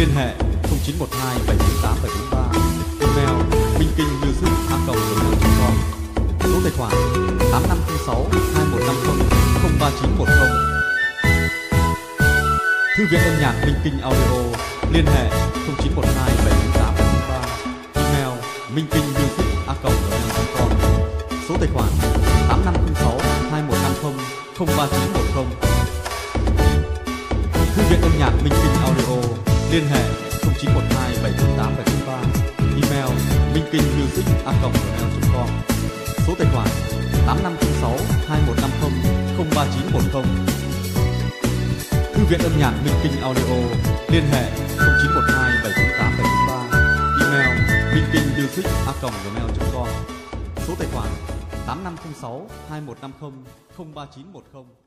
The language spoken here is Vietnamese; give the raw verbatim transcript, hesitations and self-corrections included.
Liên hệ không chín một hai bảy chín tám bảy bốn ba. Email minhkinhmusic a còng gmail chấm com. Số tài khoản tám năm không sáu hai một năm không không ba chín một không. Thư viện âm nhạc Minh Kinh Audio. Liên hệ không chín một hai bảy chín tám bảy bốn ba. Email minhkinhmusic a còng gmail chấm com. Số tài khoản tám năm không sáu hai một năm không không ba chín một không. Thư viện âm nhạc Minh Kinh Audio. Liên hệ không chín một hai bảy chín tám bảy bốn ba. Email minhkinhmusic a còng gmail chấm com. Số tài khoản tám năm không sáu hai một năm không không ba chín một không. Thư viện âm nhạc Minh Kinh Audio. Liên hệ không chín một hai bảy chín tám bảy bốn ba. Email minhkinhmusic a còng gmail chấm com. Số tài khoản tám năm không sáu hai một năm không không ba chín một không.